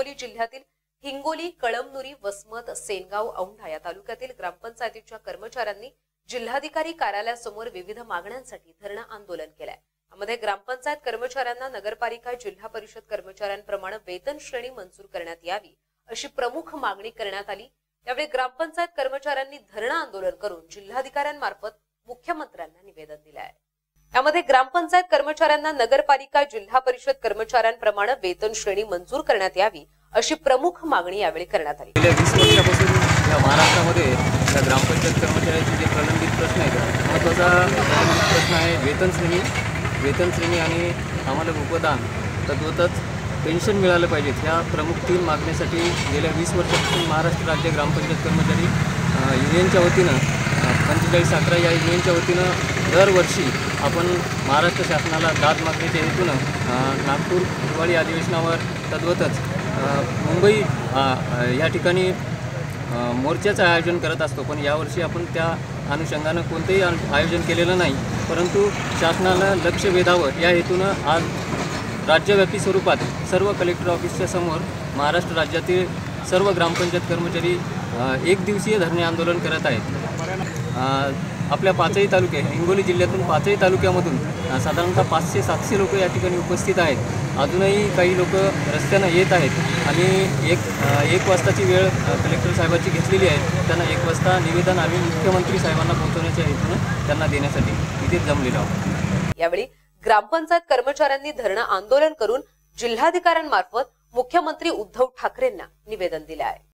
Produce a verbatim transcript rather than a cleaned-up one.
हिंगोली जिल्ह्यातील हिंगोली, कळमनुरी, वसमत, सेनगाव, औंढा या तालुक्यातील ग्रामपंचायतीच्या कर्मचाऱ्यांनी जिल्हाधिकारी कार्यालयासमोर विविध मागण्यांसाठी धरणं आंदोलन केलंय। यामध्ये ग्रामपंचायत कर्मचाऱ्यांना नगरपालिका, जिल्हा परिषद कर्मचाऱ्यांप्रमाणे वेतन श्रेणी मंजूर करण्यात यावी अशी प्रमुख मागणी करण्यात आली। यावेळी ग्रामपंचायत कर्मचाऱ्यांनी धरणं आंदोलन करून जिल्हाधिकाऱ्यांमार्फत मुख्यमंत्र्यांना निवेदन दिले आहे। यामध्ये ग्रामपंचायत कर्मचाऱ्यांना नगरपालिका, जिल्हा परिषद कर्मचाऱ्यांप्रमाणे वेतन श्रेणी मंजूर करण्यात यावी अशी प्रमुख मागणी यावेळी करण्यात आली। गेल्या वीस वर्षापासून या महाराष्ट्रामध्ये या ग्रामपंचायत कर्मचाऱ्यांचे जे प्रलंबित प्रश्न आहेत, महत्त्वाचा प्रश्न आहे वेतन श्रेणी वेतन श्रेणी आणि आम्हाला उपदान तद्वतच पेन्शन मिळालं पाहिजे। ह्या प्रमुख तीन मागण्यासाठी गेल्या वीस वर्षापासून महाराष्ट्र राज्य ग्रामपंचायत कर्मचारी युनियनच्या वतीनं पंचेचाळीस अकरा या युनियनच्या वतीनं दरवर्षी आपण महाराष्ट्र शासनाला दाद मागण्याच्या हेतूनं नागपूर हिवाळी अधिवेशनावर तद्वतच मुंबई या ठिकाणी मोर्चाचं आयोजन करत असतो। पण यावर्षी आपण त्या अनुषंगानं कोणतेही आयोजन केलेलं नाही, परंतु शासनानं लक्ष वेधावं या हेतूनं आज राज्यव्यापी स्वरूपात सर्व कलेक्टर ऑफिसच्या समोर महाराष्ट्र राज्यातील सर्व ग्रामपंचायत कर्मचारी एक दिवसीय धरणे आंदोलन करत आहेत। आपल्या पाचही तालुके हिंगोली जिल्ह्यातून पाचही तालुक्यामधून साधारणतः पाचशे सातशे लोक या ठिकाणी उपस्थित आहेत। अजूनही काही लोक रस्त्यानं येत आहेत आणि एक एक वाजताची वेळ कलेक्टर साहेबांची घेतलेली आहे। त्यांना एक वाजता निवेदन आम्ही मुख्यमंत्री साहेबांना पोहोचवण्याच्या हेतूनं त्यांना देण्यासाठी इथे जमलेलो आहोत। यावेळी ग्रामपंचायत कर्मचाऱ्यांनी धरणं आंदोलन करून जिल्हाधिकाऱ्यांमार्फत मुख्यमंत्री उद्धव ठाकरेंना निवेदन दिले आहे।